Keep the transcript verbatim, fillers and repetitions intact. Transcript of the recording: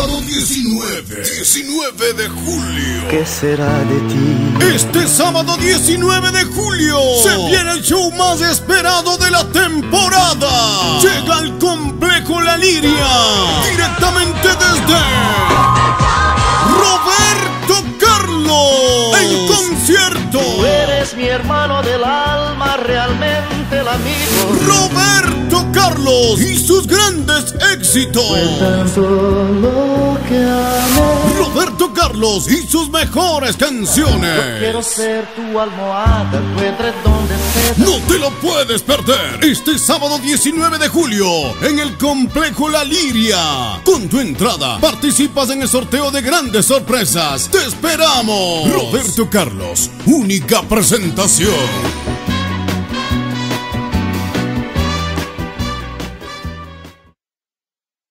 sábado diecinueve, diecinueve de julio. ¿Qué será de ti? Este sábado diecinueve de julio se viene el show más esperado de la temporada. Llega al Complejo La Liria, directamente desde Roberto Carlos. El concierto. Tú eres mi hermano del alma, realmente el amigo. Roberto Carlos y sus grandes éxitos. Fue tanto lo que amé. Roberto Carlos y sus mejores canciones. Yo quiero ser tu almohada, tu edredón de seda. No te lo puedes perder este sábado diecinueve de julio en el Complejo La Liria. Con tu entrada participas en el sorteo de grandes sorpresas. ¡Te esperamos! Roberto Carlos, única presentación.